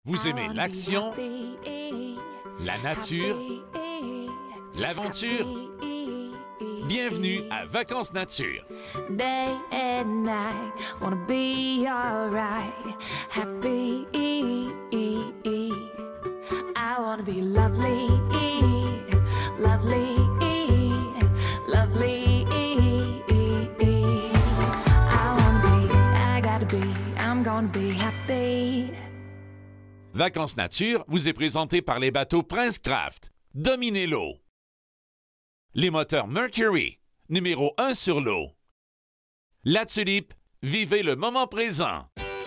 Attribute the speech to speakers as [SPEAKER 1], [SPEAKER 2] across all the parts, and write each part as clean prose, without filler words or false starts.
[SPEAKER 1] Vous aimez l'action, la nature, l'aventure? Bienvenue à Vacances Nature.
[SPEAKER 2] Day and night, wanna be alright, happy. I wanna be lovely, lovely, lovely. I gotta be, I'm gonna be happy.
[SPEAKER 1] Vacances Nature vous est présenté par les bateaux Prince Craft. Dominez l'eau. Les moteurs Mercury, numéro 1 sur l'eau. La Tulipe, vivez le moment présent.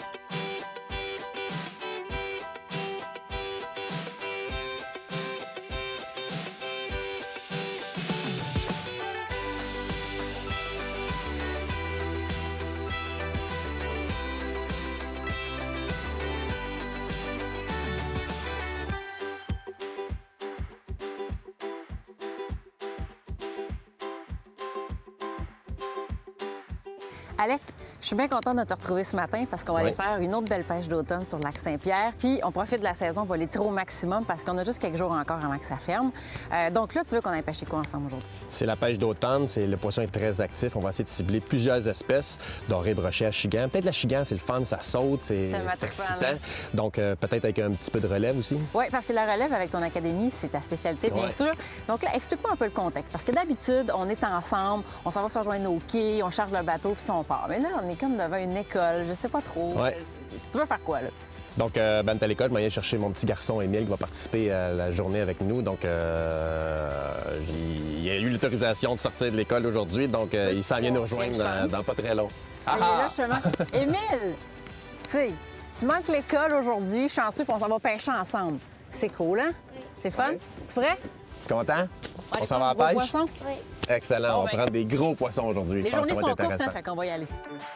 [SPEAKER 3] Alec, je suis bien contente de te retrouver ce matin parce qu'on va aller faire une autre belle pêche d'automne sur le lac Saint-Pierre. Puis on profite de la saison, on va les tirer au maximum parce qu'on a juste quelques jours encore avant que ça ferme. Donc là, tu veux qu'on aille pêcher quoi ensemble aujourd'hui?
[SPEAKER 4] C'est la pêche d'automne, le poisson est très actif. On va essayer de cibler plusieurs espèces, doré, brochet, achigan. Peut-être l'achigan, c'est le fun, ça saute, c'est excitant. Donc peut-être avec un petit peu de relève aussi. Oui,
[SPEAKER 3] parce que la relève avec ton académie, c'est ta spécialité, bien sûr. Donc là, explique-moi un peu le contexte. Parce que d'habitude, on est ensemble, on s'en va se rejoindre au quai, on charge le bateau, puis on part. Mais là, on est comme devant une école, je sais pas trop. Tu veux faire quoi, là?
[SPEAKER 4] Donc, à l'école, je m'en viens chercher mon petit garçon Émile qui va participer à la journée avec nous. Donc, il a eu l'autorisation de sortir de l'école aujourd'hui. Donc, il s'en vient nous rejoindre dans pas très long.
[SPEAKER 3] Il est là, justement. Émile, tu sais, tu manques l'école aujourd'hui, chanceux, puis on s'en va pêcher ensemble. C'est cool, hein? C'est fun? Tu prêt?
[SPEAKER 4] Tu es content? On s'en va à la pêche? Poissons? Oui. Excellent. On va prendre des gros poissons aujourd'hui.
[SPEAKER 3] Les journées sont courtes, hein, fait qu'on va y aller.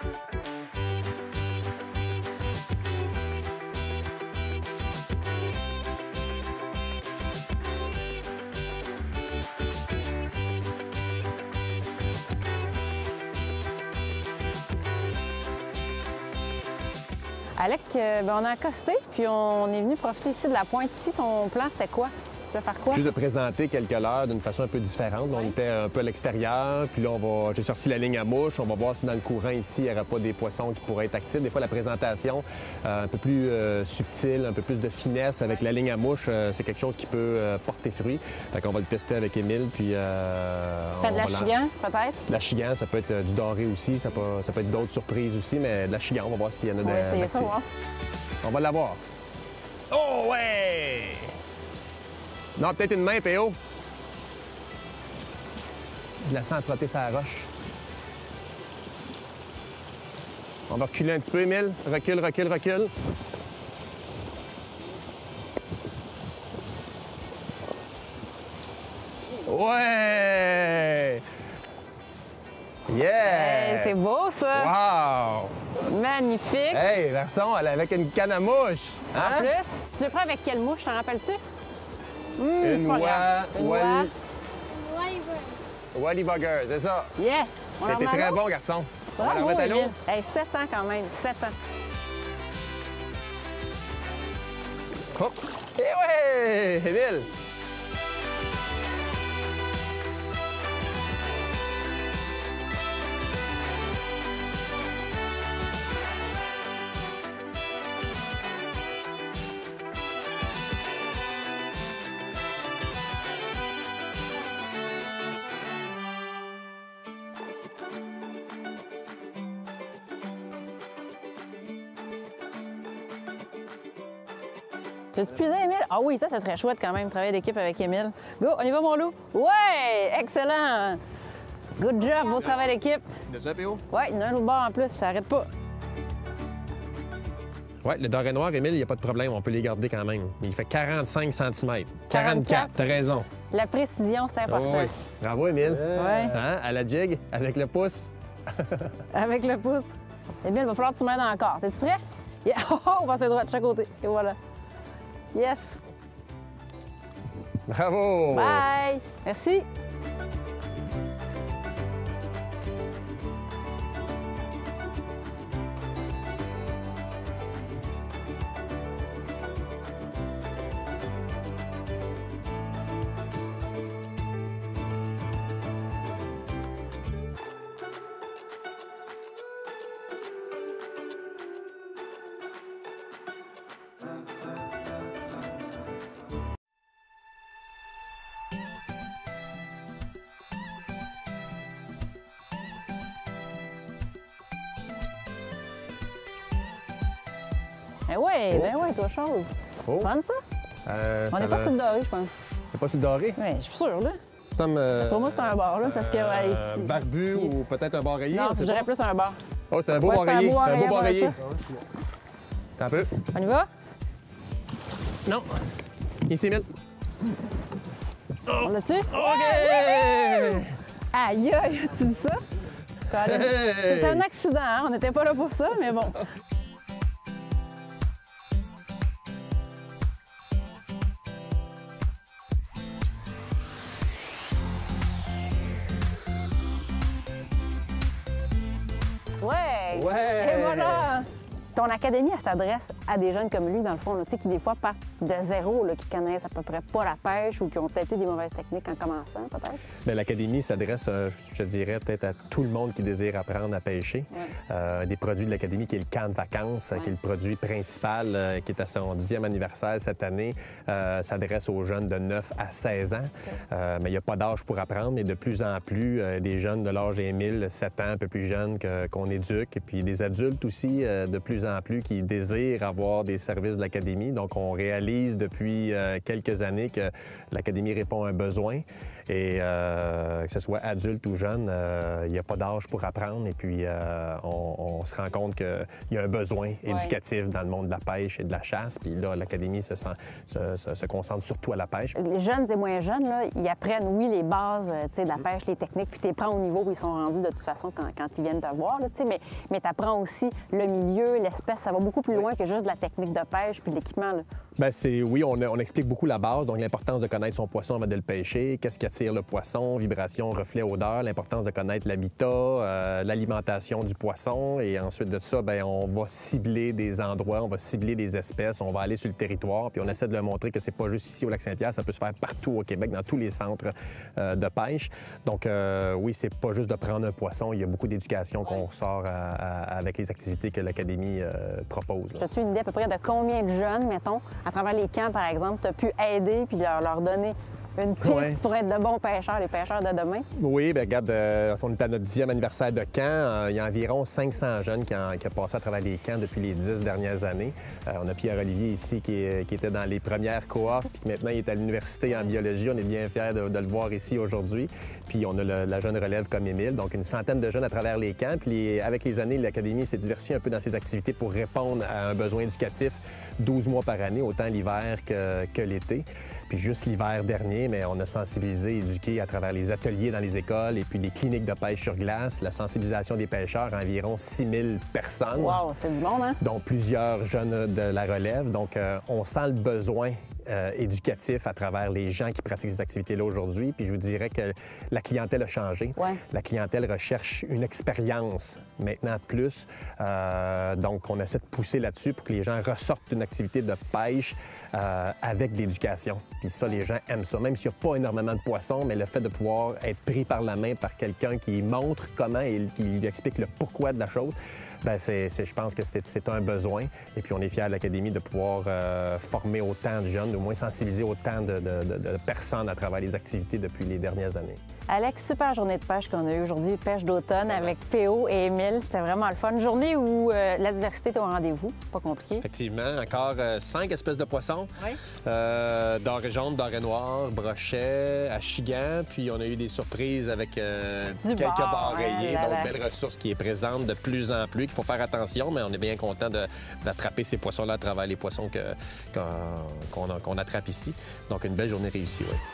[SPEAKER 3] Alec, on a accosté, puis on est venu profiter ici de la pointe. Ici, ton plan, c'était quoi? Tu veux faire quoi?
[SPEAKER 4] Juste de présenter quelques leurres d'une façon un peu différente. Là, on était un peu à l'extérieur, puis là, j'ai sorti la ligne à mouche. On va voir si dans le courant ici, il n'y aura pas des poissons qui pourraient être actifs. Des fois, la présentation un peu plus subtile, un peu plus de finesse avec la ligne à mouche, c'est quelque chose qui peut porter fruit. Fait qu'on va le tester avec Émile, puis
[SPEAKER 3] T'as de l'achigan, peut-être?
[SPEAKER 4] De l'achigan, ça peut être du doré aussi, ça peut être d'autres surprises aussi, mais de l'achigan, on va voir s'il y en a
[SPEAKER 3] de
[SPEAKER 4] essayer
[SPEAKER 3] ça, voir.
[SPEAKER 4] On va l'avoir. Oh, ouais! Non, peut-être une main, P.O. Je la sens frotter sa roche. On va reculer un petit peu, Émile. Recule, recule, recule. Ouais! Yeah!
[SPEAKER 3] Hey, c'est beau, ça!
[SPEAKER 4] Wow!
[SPEAKER 3] Magnifique!
[SPEAKER 4] Hey, garçon, elle est avec une canne à mouche! Hein?
[SPEAKER 3] En plus, tu le prends avec quelle mouche, t'en rappelles-tu?
[SPEAKER 4] Une Wally Bugger, c'est ça?
[SPEAKER 3] Yes!
[SPEAKER 4] T'es très bon, garçon. On va la remettre à l'eau.
[SPEAKER 3] Hey, 7 ans quand même, 7 ans.
[SPEAKER 4] Hop! Eh ouais! Émile!
[SPEAKER 3] Tu as puisé, Émile? Ah oui, ça serait chouette quand même, travailler d'équipe avec Émile. Go, on y va, mon loup? Ouais! Excellent! Good job, beau travail d'équipe.
[SPEAKER 4] Déjà, P.O.?
[SPEAKER 3] Ouais, il y en a un autre bord en plus, ça arrête pas.
[SPEAKER 4] Oui, le doré noir, Émile, il n'y a pas de problème, on peut les garder quand même. Il fait 45 cm. 44, t'as raison.
[SPEAKER 3] La précision, c'est important.
[SPEAKER 4] Oh, oui. Bravo, Émile.
[SPEAKER 3] Ouais.
[SPEAKER 4] Hein? À la jig, avec le pouce.
[SPEAKER 3] Avec le pouce. Émile, il va falloir que tu m'aides encore. T'es-tu prêt? Yeah. Oh, on va passer droit de chaque côté. Et voilà. Yes.
[SPEAKER 4] Bravo!
[SPEAKER 3] Bye! Merci! Ben oui, ben oui, toi chose.
[SPEAKER 4] Oh.
[SPEAKER 3] Fun, ça? On n'est pas sur le doré, je pense.
[SPEAKER 4] C'est pas sur le doré?
[SPEAKER 3] Oui, je suis sûre, là.
[SPEAKER 4] Pour
[SPEAKER 3] moi, c'est un bar, là, parce que... ouais,
[SPEAKER 4] barbu ou peut-être un bar rayé?
[SPEAKER 3] Non, je dirais plus un bar.
[SPEAKER 4] Oh, c'est un beau
[SPEAKER 3] Ouais,
[SPEAKER 4] bar
[SPEAKER 3] c'est un
[SPEAKER 4] rayé.
[SPEAKER 3] beau bar
[SPEAKER 4] Un beau
[SPEAKER 3] rayé,
[SPEAKER 4] bar
[SPEAKER 3] voilà,
[SPEAKER 4] rayé.
[SPEAKER 3] ça.
[SPEAKER 4] Un peu.
[SPEAKER 3] On y va?
[SPEAKER 4] Non. Ici, Mille.
[SPEAKER 3] On l'a-tu?
[SPEAKER 4] OK!
[SPEAKER 3] Aïe, aïe, as-tu vu ça? C'est un accident, hein? On n'était pas là pour ça, mais bon. Ouais!
[SPEAKER 4] Ouais!
[SPEAKER 3] Et voilà! Ton académie, elle s'adresse à des jeunes comme lui, dans le fond, là, qui des fois partent de zéro, là, qui connaissent à peu près pas la pêche ou qui ont peut-être eu des mauvaises techniques en commençant, peut-être.
[SPEAKER 4] Bien, l'académie s'adresse, je te dirais, peut-être à tout le monde qui désire apprendre à pêcher. Des produits de l'académie qui est le camp de vacances, qui est le produit principal, qui est à son 10e anniversaire cette année, s'adresse aux jeunes de 9 à 16 ans. Mais il n'y a pas d'âge pour apprendre, mais de plus en plus, des jeunes de l'âge Émile, 7 ans, un peu plus jeunes qu'on éduque, et puis des adultes aussi, de plus en plus, qui désirent avoir des services de l'académie. Donc, on réalise depuis quelques années que l'académie répond à un besoin. Et que ce soit adulte ou jeune, il n'y a pas d'âge pour apprendre. Et puis, on se rend compte qu'il y a un besoin éducatif dans le monde de la pêche et de la chasse. Puis là, l'académie se concentre surtout à la pêche.
[SPEAKER 3] Les jeunes et moins jeunes, là, ils apprennent, oui, les bases de la pêche, les techniques, puis tu les prends au niveau où ils sont rendus de toute façon quand ils viennent te voir. Là, mais tu apprends aussi le milieu, l'espèce. Ça va beaucoup plus loin que juste de la technique de pêche puis de l'équipement.
[SPEAKER 4] Bien, oui, on explique beaucoup la base, donc l'importance de connaître son poisson avant de le pêcher, qu'est-ce qui attire le poisson, vibration, reflet, odeur, l'importance de connaître l'habitat, l'alimentation du poisson, et ensuite de ça, bien, on va cibler des endroits, on va cibler des espèces, on va aller sur le territoire, puis on essaie de leur montrer que c'est pas juste ici au Lac-Saint-Pierre, ça peut se faire partout au Québec, dans tous les centres de pêche. Donc, oui, c'est pas juste de prendre un poisson, il y a beaucoup d'éducation qu'on ressort avec les activités que l'Académie propose.
[SPEAKER 3] As-tu une idée à peu près de combien de jeunes, mettons, à travers les camps, par exemple, tu as pu aider puis leur donner une piste pour être de bons pêcheurs, les pêcheurs de demain?
[SPEAKER 4] Oui, bien, regarde, on est à notre 10e anniversaire de camp. Il y a environ 500 jeunes qui ont passé à travers les camps depuis les 10 dernières années. On a Pierre-Olivier ici qui était dans les premières cohortes, puis maintenant il est à l'université en biologie. On est bien fiers de le voir ici aujourd'hui. Puis on a la jeune relève comme Émile, donc une centaine de jeunes à travers les camps. Puis avec les années, l'Académie s'est diversifiée un peu dans ses activités pour répondre à un besoin éducatif 12 mois par année, autant l'hiver que l'été. Puis juste l'hiver dernier, mais on a sensibilisé, éduqué à travers les ateliers dans les écoles et puis les cliniques de pêche sur glace, la sensibilisation des pêcheurs, environ 6000 personnes.
[SPEAKER 3] Wow, c'est du monde, hein?
[SPEAKER 4] Dont plusieurs jeunes de la relève. Donc, on sent le besoin éducatif à travers les gens qui pratiquent ces activités-là aujourd'hui. Puis je vous dirais que la clientèle a changé.
[SPEAKER 3] Ouais.
[SPEAKER 4] La clientèle recherche une expérience maintenant plus. Donc, on essaie de pousser là-dessus pour que les gens ressortent d'une activité de pêche avec de l'éducation. Puis ça, les gens aiment ça. Même s'il n'y a pas énormément de poissons, mais le fait de pouvoir être pris par la main par quelqu'un qui montre comment et qui lui explique le pourquoi de la chose, bien, je pense que c'est un besoin. Et puis, on est fiers de l'Académie de pouvoir former autant de jeunes, au moins sensibiliser autant de personnes à travers les activités depuis les dernières années.
[SPEAKER 3] Alex, super journée de pêche qu'on a eue aujourd'hui, pêche d'automne avec P.O. et Émile. C'était vraiment le fun. Une journée où la diversité est au rendez-vous, pas compliqué.
[SPEAKER 4] Effectivement, encore 5 espèces de poissons.
[SPEAKER 3] Oui.
[SPEAKER 4] Doré jaune, doré noir, brochet, achigan. Puis on a eu des surprises avec quelques barres rayées, donc belle ressource qui est présente de plus en plus, qu'il faut faire attention, mais on est bien content d'attraper ces poissons-là à travers les poissons qu'on attrape ici. Donc une belle journée réussie, oui.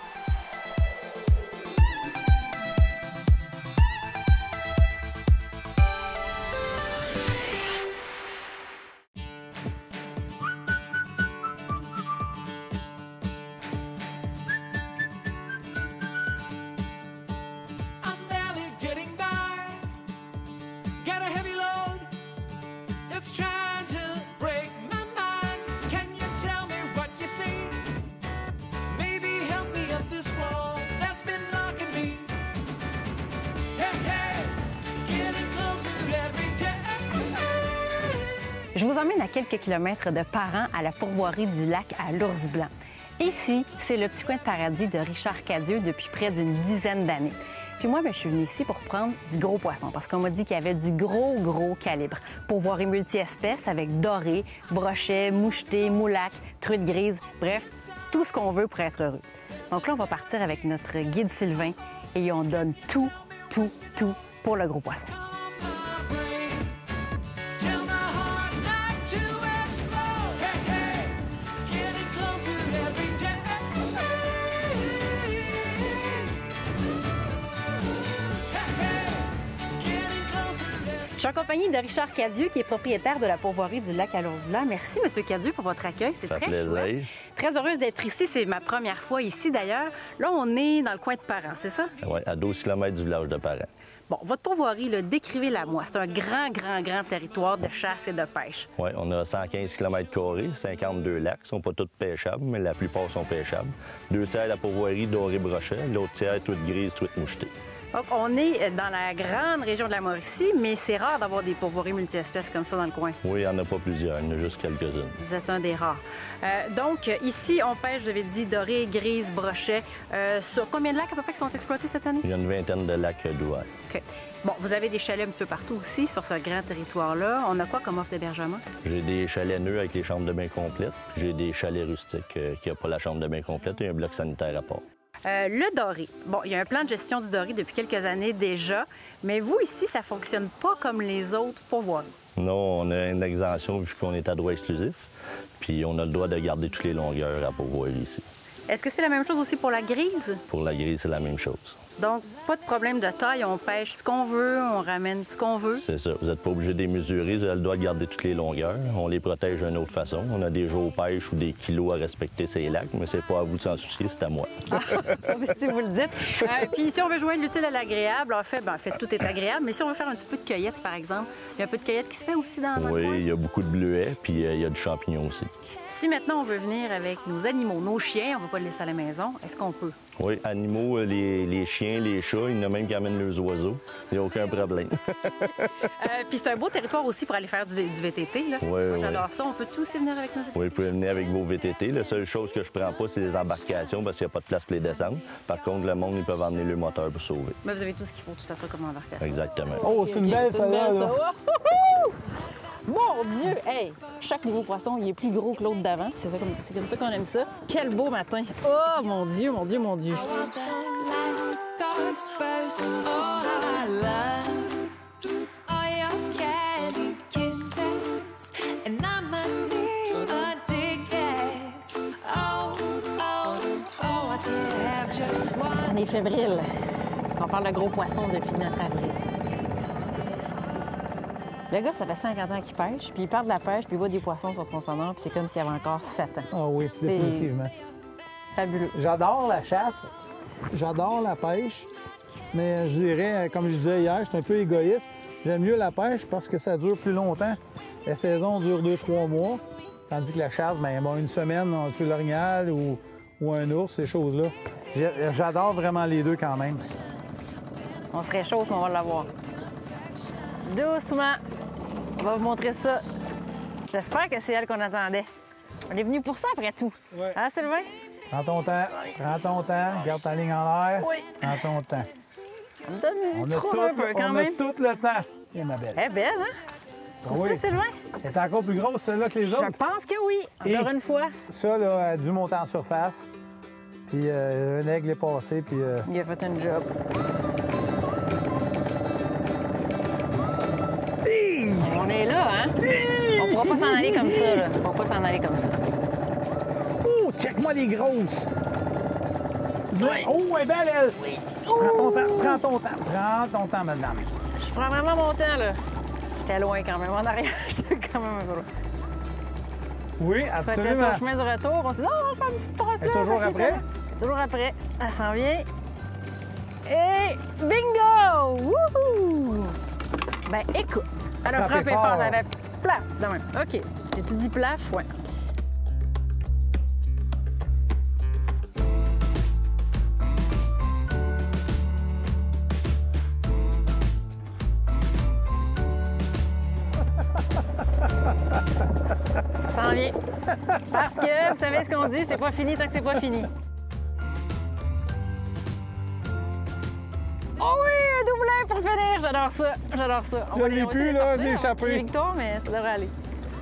[SPEAKER 3] Je vous emmène à quelques kilomètres de Parent, à la pourvoirie du lac à l'Ours Blanc. Ici, c'est le petit coin de paradis de Richard Cadieux depuis près d'une dizaine d'années. Puis moi, je suis venue ici pour prendre du gros poisson parce qu'on m'a dit qu'il y avait du gros calibre. Pourvoirie multi-espèces avec doré, brochet, moucheté, moulac, truite grise, bref, tout ce qu'on veut pour être heureux. Donc là, on va partir avec notre guide Sylvain et on donne tout pour le gros poisson. Je suis en compagnie de Richard Cadieux, qui est propriétaire de la pourvoirie du lac à l'Ours Blanc. Merci, M. Cadieux, pour votre accueil. C'est très chouette. Très heureuse d'être ici. C'est ma première fois ici, d'ailleurs. Là, on est dans le coin de Parent, c'est ça?
[SPEAKER 5] Oui, à 12 km du village de Parent.
[SPEAKER 3] Bon, votre pourvoirie, décrivez-la moi. C'est un grand territoire de chasse et de pêche.
[SPEAKER 5] Oui, on a 115 km², 52 lacs. Ils ne sont pas tous pêchables, mais la plupart sont pêchables. 2 tiers de la pourvoirie doré-brochet, l'autre tiers truite grise, truite mouchetée.
[SPEAKER 3] Donc, on est dans la grande région de la Mauricie, mais c'est rare d'avoir des pourvoiries multi-espèces comme ça dans le coin.
[SPEAKER 5] Oui, il n'y en a pas plusieurs, il y en a juste quelques-unes.
[SPEAKER 3] Vous êtes un des rares. Donc, ici, on pêche, vous avez dit, doré, grise, brochet. Sur combien de lacs à peu près qui sont exploités cette année?
[SPEAKER 5] Il y a une vingtaine de lacs d'ouverts.
[SPEAKER 3] OK. Bon, vous avez des chalets un petit peu partout aussi, sur ce grand territoire-là. On a quoi comme offre d'hébergement?
[SPEAKER 5] J'ai des chalets nœuds avec les chambres de bain complètes. J'ai des chalets rustiques qui n'ont pas la chambre de bain complète et un bloc sanitaire à part.
[SPEAKER 3] Le doré. Bon, il y a un plan de gestion du doré depuis quelques années déjà, mais vous, ici, ça fonctionne pas comme les autres pourvoiries.
[SPEAKER 5] Non, on a une exemption vu qu'on est à droit exclusif, puis on a le droit de garder toutes les longueurs à pourvoirie ici.
[SPEAKER 3] Est-ce que c'est la même chose aussi pour la grise?
[SPEAKER 5] Pour la grise, c'est la même chose.
[SPEAKER 3] Donc, pas de problème de taille, on pêche ce qu'on veut, on ramène ce qu'on veut.
[SPEAKER 5] C'est ça. Vous n'êtes pas obligé de les mesurer, vous avez le droit de garder toutes les longueurs. On les protège d'une autre façon. On a des jours pêche ou des kilos à respecter ces lacs, mais c'est pas à vous de s'en soucier, c'est à moi.
[SPEAKER 3] Si vous le dites. Puis si on veut joindre l'utile à l'agréable, en fait, tout est agréable, mais si on veut faire un petit peu de cueillette, par exemple, il y a un peu de cueillette qui se fait aussi dans le coin?
[SPEAKER 5] Oui, il y a beaucoup de bleuets, puis il y a du champignon aussi.
[SPEAKER 3] Si maintenant on veut venir avec nos animaux, nos chiens, on ne va pas les laisser à la maison, est-ce qu'on peut?
[SPEAKER 5] Oui, animaux, les chiens, les chats, il y en a même qui amènent leurs oiseaux. Il n'y a aucun problème.
[SPEAKER 3] Puis c'est un beau territoire aussi pour aller faire du VTT. Là.
[SPEAKER 5] Oui,
[SPEAKER 3] moi, j'adore ça. On peut-tu aussi venir avec nos VTT?
[SPEAKER 5] Oui, vous pouvez venir avec vos VTT. La seule chose que je prends pas, c'est les embarcations parce qu'il n'y a pas de place pour les descendre. Par contre, le monde, ils peuvent emmener le moteur pour sauver.
[SPEAKER 3] Mais vous avez tout ce qu'il faut, de toute façon, comme embarcation.
[SPEAKER 5] Exactement.
[SPEAKER 6] Oh, c'est une belle, celle-là.
[SPEAKER 3] Mon Dieu! Hey! Chaque nouveau poisson, il est plus gros que l'autre d'avant. C'est comme ça qu'on aime ça. Quel beau matin! Oh, mon Dieu, mon Dieu, mon Dieu! On est fébrile, parce qu'on parle de gros poissons depuis notre arrivée. Le gars, ça fait 50 ans qu'il pêche, puis il parle de la pêche, puis il voit des poissons sur son sonore, puis c'est comme s'il y avait encore 7 ans.
[SPEAKER 6] Ah oui, définitivement.
[SPEAKER 3] Fabuleux.
[SPEAKER 6] J'adore la chasse, j'adore la pêche, mais je dirais, comme je disais hier, je suis un peu égoïste. J'aime mieux la pêche parce que ça dure plus longtemps. La saison dure 2-3 mois, tandis que la chasse, bien, une semaine, on tue l'orignal ou un ours, ces choses-là. J'adore vraiment les deux quand même.
[SPEAKER 3] On se réchauffe, mais on va l'avoir. Doucement. On va vous montrer ça. J'espère que c'est elle qu'on attendait. On est venu pour ça, après tout.
[SPEAKER 6] Ouais.
[SPEAKER 3] Hein, Sylvain?
[SPEAKER 6] Prends ton temps, garde ta ligne en l'air.
[SPEAKER 3] Oui.
[SPEAKER 6] Prends ton temps.
[SPEAKER 3] Donne-nous trouve un peu, quand même.
[SPEAKER 6] On a tout le temps. Et ma belle.
[SPEAKER 3] Elle est belle, hein? Trouves-tu, Sylvain?
[SPEAKER 6] Elle est encore plus grosse, celle-là, que les autres.
[SPEAKER 3] Je pense que oui. Encore une fois.
[SPEAKER 6] Ça, là, a dû monter en surface. Puis un aigle est passé, puis...
[SPEAKER 3] Il a fait un job. On est là, hein? On pourra pas s'en aller comme ça, là. On pourra pas s'en aller comme ça.
[SPEAKER 6] Oh, check-moi les grosses! Oui. Oh, elle est belle, elle! Oui. Prends ton temps, madame.
[SPEAKER 3] Je prends vraiment mon temps, là. J'étais loin quand même. En arrière, j'étais quand même un peu loin.
[SPEAKER 6] Oui,
[SPEAKER 3] C'était
[SPEAKER 6] absolument.
[SPEAKER 3] son chemin du retour. On s'est dit, oh, on va faire une petite passe là.
[SPEAKER 6] Et toujours après?
[SPEAKER 3] Toujours après. Elle s'en vient. Et bingo! Wouhou! Ben, écoute. Elle a frappé fort. Elle avait plaf de même. OK. J'ai tout dit plaf? Ouais. Ça s'en vient. Parce que, vous savez ce qu'on dit, c'est pas fini tant que c'est pas fini. Oh oui, un doublin pour finir! J'adore ça, j'adore ça.
[SPEAKER 6] Je l'ai plus, là, j'ai échappé.
[SPEAKER 3] Victoire, mais ça devrait aller.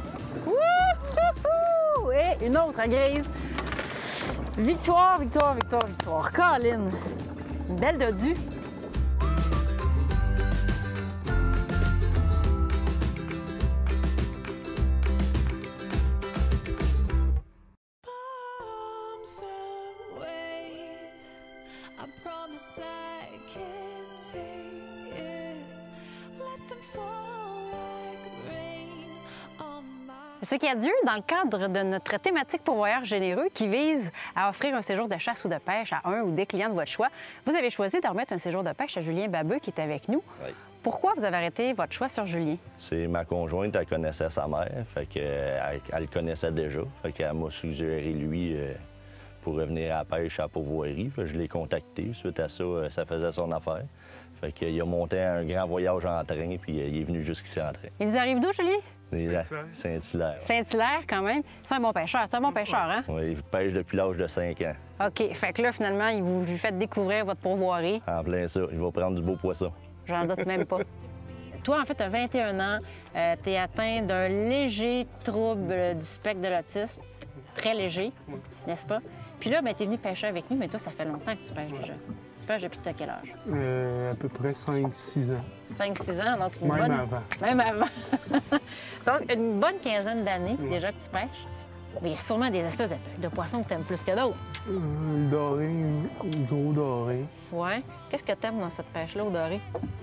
[SPEAKER 3] Wouhou! Et une autre grise. Victoire, victoire, victoire, victoire. Colin! Une belle dodue. Ce qui a lieu dans le cadre de notre thématique pourvoyeur généreux qui vise à offrir un séjour de chasse ou de pêche à un ou des clients de votre choix. Vous avez choisi de remettre un séjour de pêche à Julien Babeux qui est avec nous.
[SPEAKER 5] Oui.
[SPEAKER 3] Pourquoi vous avez arrêté votre choix sur Julien?
[SPEAKER 5] C'est ma conjointe, elle connaissait sa mère, fait qu'elle le connaissait déjà. Fait qu'elle m'a suggéré lui pour revenir à la pêche à la pourvoirie. Fait que je l'ai contacté. Suite à ça, ça faisait son affaire. Fait qu'il a monté un grand voyage en train, puis il est venu jusqu'ici en train.
[SPEAKER 3] Il nous arrive d'où, Julien?
[SPEAKER 5] Saint-Hilaire.
[SPEAKER 3] Saint-Hilaire, quand même. C'est un bon pêcheur. C'est un bon pêcheur, hein?
[SPEAKER 5] Oui, il pêche depuis l'âge de 5 ans.
[SPEAKER 3] OK. Fait que là, finalement, il vous lui fait découvrir votre pourvoirie.
[SPEAKER 5] En plein ça, il va prendre du beau poisson.
[SPEAKER 3] J'en doute même pas. Toi, en fait, tu as 21 ans. Tu es atteint d'un léger trouble du spectre de l'autisme. Très léger, n'est-ce pas? Puis là, ben, tu es venu pêcher avec nous, mais toi, ça fait longtemps que tu pêches déjà. Tu pêches depuis tu as quel âge?
[SPEAKER 7] À peu près 5-6 ans.
[SPEAKER 3] 5-6 ans, donc une
[SPEAKER 7] Même
[SPEAKER 3] bonne...
[SPEAKER 7] avant.
[SPEAKER 3] Même avant. Donc, une bonne quinzaine d'années déjà que tu pêches. Mais il y a sûrement des espèces de poissons que tu aimes plus que d'autres.
[SPEAKER 7] Le doré, le gros doré.
[SPEAKER 3] Ouais. Qu'est-ce que tu aimes dans cette pêche-là au doré?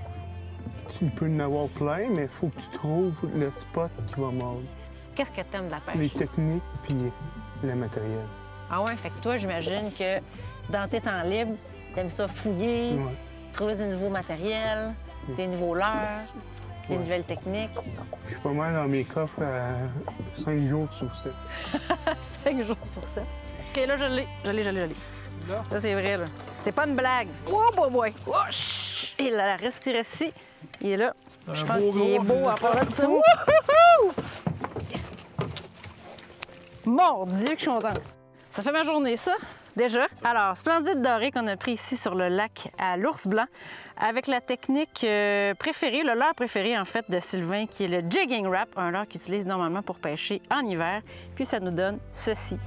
[SPEAKER 7] Tu peux en avoir plein, mais il faut que tu trouves le spot qui va mordre.
[SPEAKER 3] Qu'est-ce que tu aimes de la pêche?
[SPEAKER 7] Les techniques puis le matériel.
[SPEAKER 3] Ah ouais, fait que toi, j'imagine que dans tes temps libres, t'aimes ça fouiller,
[SPEAKER 7] Ouais.
[SPEAKER 3] trouver du nouveau matériel, des nouveaux leurres, des nouvelles techniques.
[SPEAKER 7] Je suis pas mal dans mes coffres à 5 jours sur 7.
[SPEAKER 3] 5 jours sur 7. OK, là, je l'ai. Ça, c'est vrai, là. C'est pas une blague. Oh, boy! Oh, chut! Et là, reste ici. Il est là. Je pense qu'il est beau à part de ça. Wouhou! Mon Dieu, que je suis contente. Ça fait ma journée, ça, déjà. Alors, splendide doré qu'on a pris ici sur le lac à l'ours blanc avec la technique préférée, le leurre préféré, en fait, de Sylvain, qui est le jigging wrap, un leurre qu'il utilise normalement pour pêcher en hiver. Puis ça nous donne ceci.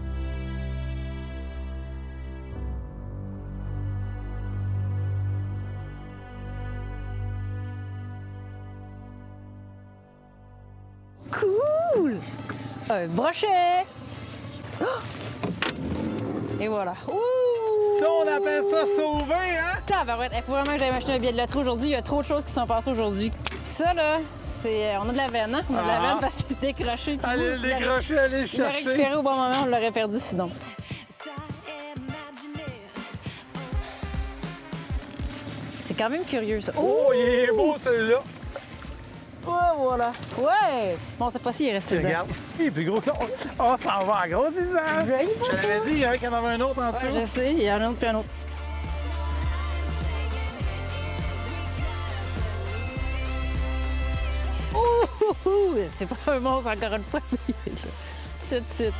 [SPEAKER 3] Cool! Un brochet! Oh! Et voilà. Ouh!
[SPEAKER 6] Ça, on appelle ça sauver, hein?
[SPEAKER 3] Tabarouette! Il faut vraiment que j'aille m'acheter un billet de loterie aujourd'hui. Il y a trop de choses qui sont passées aujourd'hui. Ça, là, c'est... On a de la veine, hein? On a de la veine parce que c'est décroché. puis
[SPEAKER 6] Allez
[SPEAKER 3] nous,
[SPEAKER 6] le décrocher, allez le
[SPEAKER 3] il l'a
[SPEAKER 6] chercher.
[SPEAKER 3] récupéré au bon moment, on l'aurait perdu sinon. C'est quand même curieux, ça.
[SPEAKER 6] Oh, il est beau, celui-là.
[SPEAKER 3] Ouais, voilà. Ouais! Bon, cette fois-ci, il est resté dedans.
[SPEAKER 6] Regarde. Il est plus gros que là. Oh, ça va en grossissant.
[SPEAKER 3] Joli,
[SPEAKER 6] Je l'avais dit, il y en avait un autre en dessous.
[SPEAKER 3] Je sais, il y en a un autre puis un autre. Ouh! C'est pas un monstre, encore une fois. Tout de suite.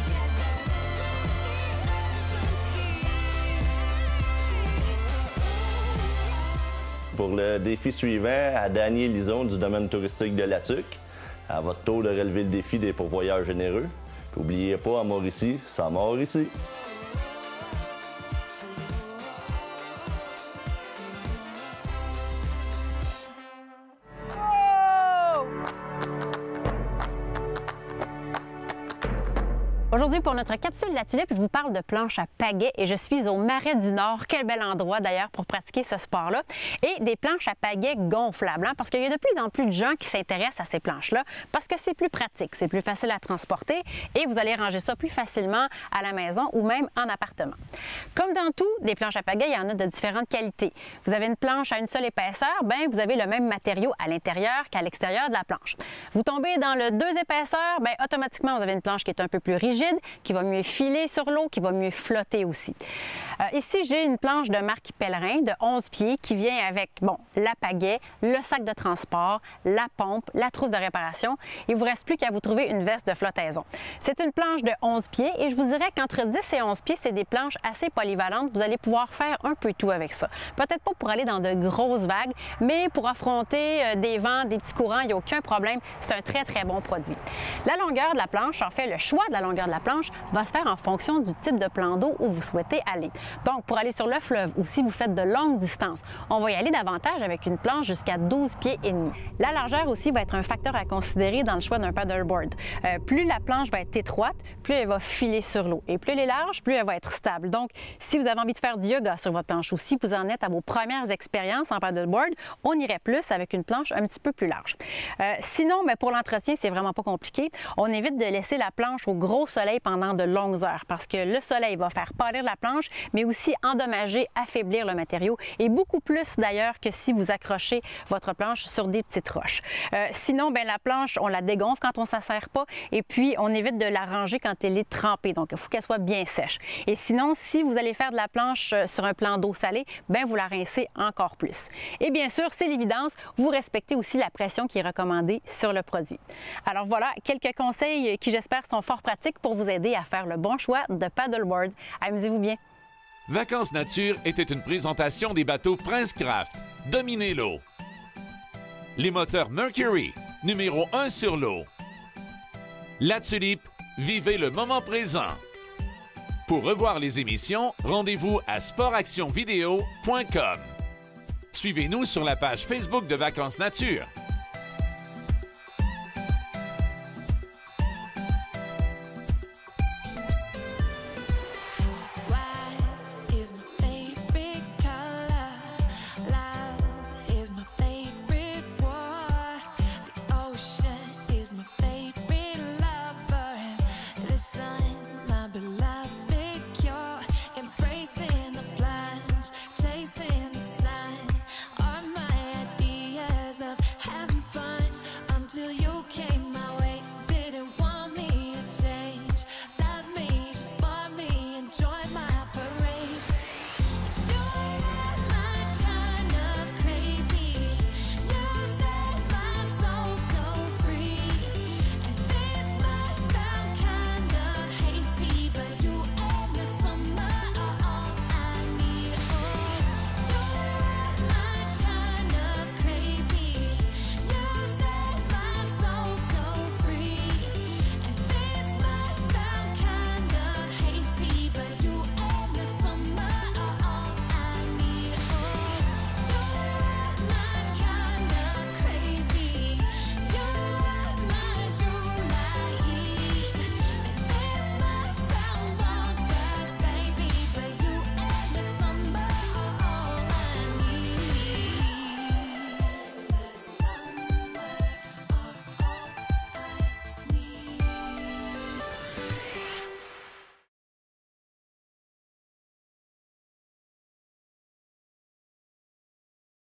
[SPEAKER 5] Pour le défi suivant, à Dany Lison du domaine touristique de La Tuque, à votre tour de relever le défi des pourvoyeurs généreux. N'oubliez pas, à Mauricie, ça mord ici.
[SPEAKER 3] Aujourd'hui, pour notre capsule La Tulipe, je vous parle de planche à pagaie et je suis au Marais du Nord. Quel bel endroit d'ailleurs pour pratiquer ce sport-là. Et des planches à pagaie gonflables, hein, parce qu'il y a de plus en plus de gens qui s'intéressent à ces planches-là parce que c'est plus pratique, c'est plus facile à transporter et vous allez ranger ça plus facilement à la maison ou même en appartement. Comme dans tout, des planches à pagaie, il y en a de différentes qualités. Vous avez une planche à une seule épaisseur, bien, vous avez le même matériau à l'intérieur qu'à l'extérieur de la planche. Vous tombez dans le 2 épaisseurs, bien, automatiquement, vous avez une planche qui est un peu plus rigide fluide, qui va mieux filer sur l'eau, qui va mieux flotter aussi. Ici, j'ai une planche de marque Pèlerin de 11 pieds qui vient avec, la pagaie, le sac de transport, la pompe, la trousse de réparation. Il ne vous reste plus qu'à vous trouver une veste de flottaison. C'est une planche de 11 pieds et je vous dirais qu'entre 10 et 11 pieds, c'est des planches assez polyvalentes. Vous allez pouvoir faire un peu tout avec ça. Peut-être pas pour aller dans de grosses vagues, mais pour affronter des vents, des petits courants, il n'y a aucun problème. C'est un très, très bon produit. La longueur de la planche, en fait, le choix de la longueur de la planche va se faire en fonction du type de plan d'eau où vous souhaitez aller. Donc, pour aller sur le fleuve ou si vous faites de longues distances, on va y aller davantage avec une planche jusqu'à 12 pieds et demi. La largeur aussi va être un facteur à considérer dans le choix d'un paddleboard. Plus la planche va être étroite, plus elle va filer sur l'eau. Et plus elle est large, plus elle va être stable. Donc, si vous avez envie de faire du yoga sur votre planche ou si vous en êtes à vos premières expériences en paddleboard, on irait plus avec une planche un petit peu plus large. Sinon, pour l'entretien, c'est vraiment pas compliqué. On évite de laisser la planche au gros soleil pendant de longues heures parce que le soleil va faire pâlir la planche, mais aussi endommager, affaiblir le matériau et beaucoup plus d'ailleurs que si vous accrochez votre planche sur des petites roches. Sinon, la planche, on la dégonfle quand on ne s'en sert pas et puis on évite de la ranger quand elle est trempée. Donc, il faut qu'elle soit bien sèche. Et sinon, si vous allez faire de la planche sur un plan d'eau salée, vous la rincez encore plus. Et bien sûr, c'est l'évidence, vous respectez aussi la pression qui est recommandée sur le produit. Alors voilà, quelques conseils qui j'espère sont fort pratiques pour vous aider à faire le bon choix de paddleboard. Amusez-vous bien!
[SPEAKER 1] Vacances Nature était une présentation des bateaux Prince Craft. Dominez l'eau. Les moteurs Mercury, numéro 1 sur l'eau. La Tulipe, vivez le moment présent. Pour revoir les émissions, rendez-vous à sportactionvideo.com. Suivez-nous sur la page Facebook de Vacances Nature.